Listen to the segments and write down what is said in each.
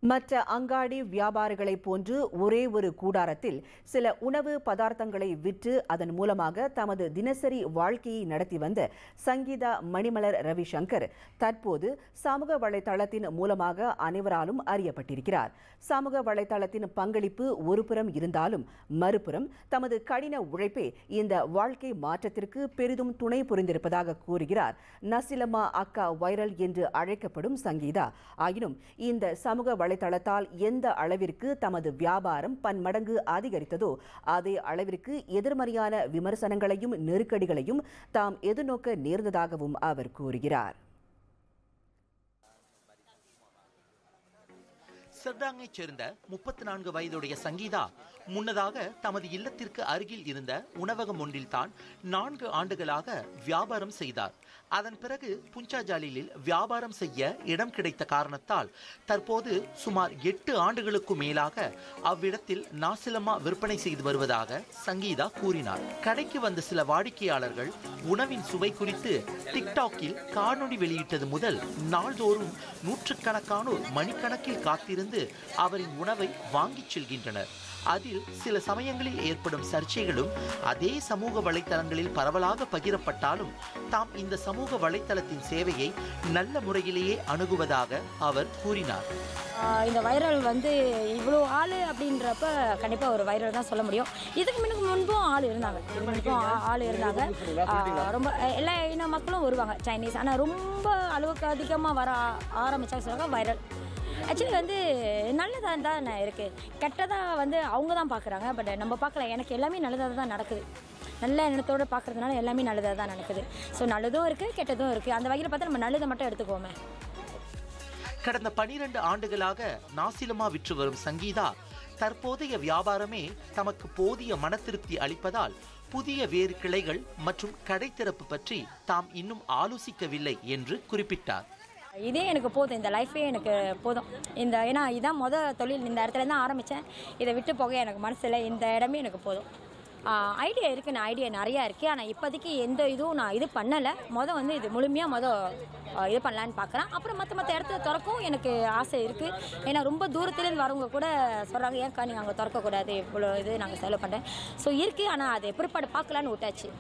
மற்ற அங்காடி வியாபாரிகளை போன்று ஒரே ஒரு கூடாரத்தில் சில உணவு பதார்த்தங்களை விற்று அதன் மூலமாக தமது தினசரி வாழ்க்கையை நடத்தி வந்த சங்கீதா மணிமலர் ரவிசங்கர் தற்போது சமூக வலைதளத்தின் மூலமாக அனைவராலும் அறியப்பட்டிருக்கிறார். சமூக வலைதளத்தின் பங்களிப்பு ஒருபுறம் இருந்தாலும் மறுபுறம் தமது கடின உழைப்பே இந்த வாழ்க்கை மாற்றத்திற்கு பெரிதும் துணை புரிந்திருப்பதாக கூறுகிறார் நசிலமா அக்கா வைரல் என்று அழைக்கப்படும் சங்கீதா. ஆயினும் இந்த சமூக வலைதளத்தால் எந்த அளவிற்கு தமது வியாபாரம் பன்மடங்கு அதிகரித்ததோ அதே அளவிற்கு எதிர்மறையான விமர்சனங்களையும் நெருக்கடிகளையும் தாம் எதிர்நோக்க நேர்ந்ததாகவும் அவர் கூறுகிறார். செர்டாங்கைச் சேர்ந்த 34 வயதுடைய சங்கீதா முன்னதாக தமது இல்லத்திற்கு அருகில் இருந்த உணவகம் ஒன்றில் தான் 4 ஆண்டுகளாக வியாபாரம் செய்தார். அதன் பிறகு புஞ்சாஜாலிலில் வியாபாரம் செய்ய இடம் கிடைத்த காரணத்தால் தற்போது சுமார் 8 ஆண்டுகளுக்கு மேலாக அவ்விடத்தில் நாசிலமா விற்பனை செய்து வருவதாக சங்கீதா கூறினார். கடைக்கு வந்த சில வாடிக்கையாளர்கள் உணவின் சுவை குறித்து டிக்டாக்கில் காணொளி வெளியிட்டது முதல் நாள்தோறும் நூற்றுக்கணக்கானோர் மணிக்கணக்கில் காத்திருந்து அவரின் உணவை வாங்கிச் செல்கின்றனர். அதில் சில சமயங்களில் ஏற்படும் சர்ச்சைகளும் அதே சமூக வலைத்தளங்களில் பரவலாக பகிரப்பட்டாலும் தாம் இந்த சமூக வலைத்தளத்தின் சேவையை நல்ல முறையிலேயே அணுகுவதாக அவர் கூறினார். இந்த வைரல் இவ்வளோ ஆள் அப்படின்றப்ப கண்டிப்பாக ஒரு வைரல் தான் சொல்ல முடியும். இதுக்கு முன்பும் ஆள் இருந்தாங்க. ரொம்ப எல்லா இன மக்களும் வருவாங்க சைனீஸ். ஆனால் ரொம்ப அளவுக்கு அதிகமாக வர ஆரம்பித்தாங்க சொல்லுவாங்க வைரல். ஆக்சுவலி நல்லதாக தான் இருக்குது. கெட்டதாக அவங்க தான் பார்க்குறாங்க. பட் நம்ம பார்க்கல. எனக்கு எல்லாமே நல்லதாக தான் நடக்குது. நல்ல எண்ணத்தோடு பார்க்குறதுனால எல்லாமே நல்லதாக தான் நடக்குது. ஸோ நல்லதும் இருக்குது, கெட்டதும் இருக்குது. அந்த வகையில் பார்த்தா நம்ம நல்லதை மட்டும் எடுத்துக்கோமே. கடந்த 12 ஆண்டுகளாக நாசிலமா விற்று வரும் சங்கீதா தற்போதைய வியாபாரமே தமக்கு போதிய மன திருப்தி அளிப்பதால் புதிய வேறு கிளைகள் மற்றும் கடை திறப்பு பற்றி தாம் இன்னும் ஆலோசிக்கவில்லை என்று குறிப்பிட்டார். இதே எனக்கு போதும். இந்த லைஃபே எனக்கு போதும். ஏன்னா இதுதான் தொழில். இந்த இடத்துல தான் ஆரம்பித்தேன். இதை விட்டு போக எனக்கு மனசில் இந்த இடமே எனக்கு போதும். ஐடியா இருக்குது. ஐடியா நிறையா இருக்குது. ஆனால் இப்போதைக்கு எந்த இதுவும் நான் இது பண்ணலை. இது முழுமையாக இது பண்ணலான்னு பார்க்குறேன். அப்புறம் மற்ற இடத்துல திறக்கவும் எனக்கு ஆசை இருக்குது. ஏன்னா ரொம்ப தூரத்துலேருந்து வரவங்க கூட சொல்கிறாங்க, ஏன்க்கா நீங்கள் அங்கே திறக்கக்கூடாது, இவ்வளோ இது நாங்கள் செலவு பண்ணுறேன். ஸோ இருக்குது. ஆனால் அது பிற்பாடு பார்க்கலான்னு விட்டாச்சு.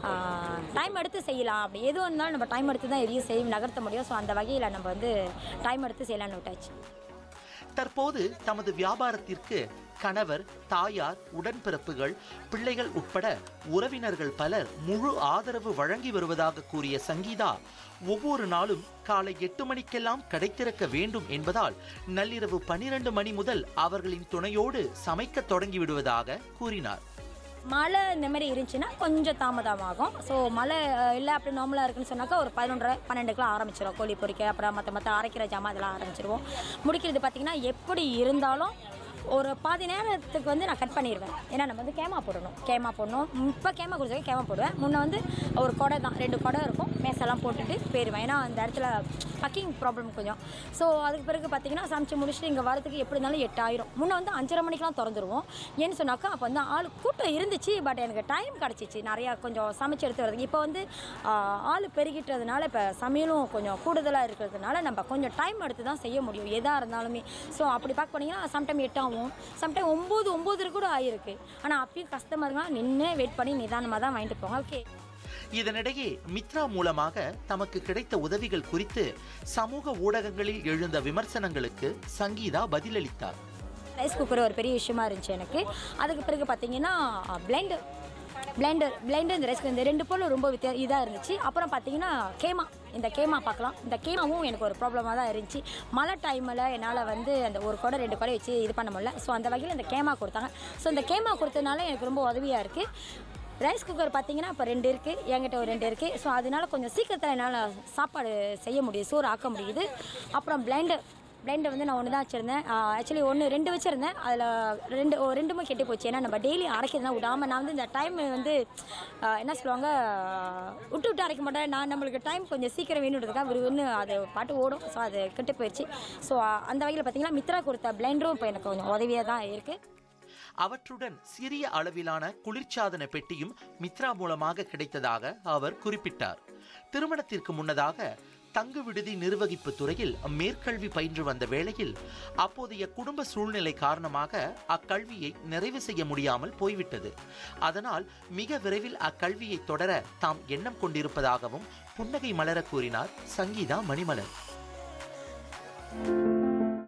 டைம் எடுத்து செய்யலாம். அப்படி எதுவும் இருந்தாலும் நம்ம டைம் எடுத்து தான் எதையும் நகர்த்த முடியும். ஸோ அந்த வகையில் நம்ம டைம் எடுத்து செய்யலான்னு விட்டாச்சு. தற்போது தமது வியாபாரத்திற்கு கணவர், தாயார், உடன்பிறப்புகள், பிள்ளைகள் உட்பட உறவினர்கள் பலர் முழு ஆதரவு வழங்கி வருவதாக கூறிய சங்கீதா ஒவ்வொரு நாளும் காலை 8 மணிக்கெல்லாம் கடை திறக்க வேண்டும் என்பதால் நள்ளிரவு 12 மணி முதல் அவர்களின் துணையோடு சமைக்க தொடங்கி விடுவதாக கூறினார். மழை இந்த மாதிரி இருந்துச்சுன்னா கொஞ்சம் தாமதமாகும். ஸோ மழை இல்லை அப்படி நார்மலாக இருக்குன்னு சொன்னாக்கா ஒரு 11:30-12க்குலாம் ஆரம்பிச்சிடும். கோழி பொரிக்க, அப்புறம் மற்ற அரைக்கிற ஜாமான் இதெல்லாம் ஆரம்பிச்சிருவோம். முடிக்கிறது பார்த்திங்கன்னா எப்படி இருந்தாலும் ஒரு பாதி நேரத்துக்கு நான் கட் பண்ணிடுவேன். ஏன்னா நம்ம கேமா போடணும். இப்போ கேமா கொடுத்தாக்க கேமா போடுவேன். முன்னே ஒரு கொடை தான், 2 கொடை இருக்கும். மேசெல்லாம் போட்டுட்டு போயிடுவேன். ஏன்னா அந்த இடத்துல பக்கிங் ப்ராப்ளம் கொஞ்சம். ஸோ அதுக்கு பிறகு பார்த்திங்கன்னா சமைச்சு முடிச்சுட்டு இங்கே வரதுக்கு எப்படி இருந்தாலும் 8 ஆயிரும். முன்னே 5:30 மணிக்கெலாம் திறந்துருவோம். ஏன்னு சொன்னாக்கா அப்போ ஆள் கூட்டம் இருந்துச்சு. பட் எனக்கு டைம் கிடச்சிச்சு நிறையா கொஞ்சம் சமைச்சு எடுத்து வரதுக்கு. இப்போ ஆள் பெருகிட்டதுனால இப்போ சமையலும் கொஞ்சம் கூடுதலாக இருக்கிறதுனால நம்ம கொஞ்சம் டைம் எடுத்து தான் செய்ய முடியும் எதாக இருந்தாலுமே. ஸோ அப்படி பார்க்க போனீங்கன்னா சம்டைம் 8 ஆகும், சம்டைம் 9 கூட ஆகிருக்கு. ஆனால் அப்பயும் கஸ்டமருங்களாம் நின்று வெயிட் பண்ணி நிதானமாக தான் வாங்கிட்டு போங்க. ஓகே. இதனிடையே மித்ரா மூலமாக தமக்கு கிடைத்த உதவிகள் குறித்து சமூக ஊடகங்களில் எழுந்த விமர்சனங்களுக்கு சங்கீதா பதிலளித்தார். ரைஸ் குக்கர் ஒரு பெரிய விஷயமா இருந்துச்சு எனக்கு. அதுக்கு பிறகு பார்த்தீங்கன்னா பிளெண்டர் இந்த ரைஸ் இந்த 2 பொருள் ரொம்ப இதாக இருந்துச்சு. அப்புறம் பார்த்தீங்கன்னா இந்த கேமா பார்க்கலாம். இந்த கேமாவும் எனக்கு ஒரு ப்ராப்ளமாக தான் இருந்துச்சு. மழை டைமில் என்னால் அந்த ஒரு கொடை 2 கொடை வச்சு இது பண்ண முடியல. ஸோ அந்த வகையில் இந்த கேமா கொடுத்தாங்க. ஸோ இந்த கேமா கொடுத்ததுனால எனக்கு ரொம்ப உதவியாக இருக்குது. ரைஸ் குக்கர் பார்த்தீங்கன்னா இப்போ 2 இருக்குது, என்கிட்ட ஒரு 2 இருக்குது. ஸோ அதனால கொஞ்சம் சீக்கிரத்தில் என்னால் சாப்பாடு செய்ய முடியுது, சோறு ஆக்க முடியுது. அப்புறம் பிளெண்டர் நான் ஒன்று தான் வச்சுருந்தேன். ஆக்சுவலி 2 வச்சுருந்தேன். அதில் 2மே கெட்டு போச்சு. ஏன்னா நம்ம டெய்லி அரைக்கிறதுனா விடாமல் நான் இந்த டைம் என்ன சொல்லுவாங்க, விட்டு அரைக்க மாட்டேன். நம்மளுக்கு டைம் கொஞ்சம் சீக்கிரம் வேணுன்றதுக்காக விரும்புன்னு அது பாட்டு ஓடும். ஸோ அது கெட்டு போயிடுச்சு. ஸோ அந்த வகையில் பார்த்தீங்கன்னா மித்ரா கொடுத்த பிளெண்டரும் இப்போ எனக்கு கொஞ்சம் உதவியாக தான் இருக்குது. அவற்றுடன் சிறிய அளவிலான குளிர்சாதன பெட்டியும் மித்ரா மூலமாக கிடைத்ததாக அவர் குறிப்பிட்டார். திருமணத்திற்கு முன்னதாக தங்கு விடுதி நிர்வகிப்பு துறையில் மேற்கல்வி பயின்று வந்த வேளையில் அப்போதைய குடும்ப சூழ்நிலை காரணமாக அக்கல்வியை நிறைவு செய்ய முடியாமல் போய்விட்டது. அதனால் மிக விரைவில் அக்கல்வியை தொடர தாம் எண்ணம் கொண்டிருப்பதாகவும் புன்னகை மலர கூறினார் சங்கீதா மணிமலர்.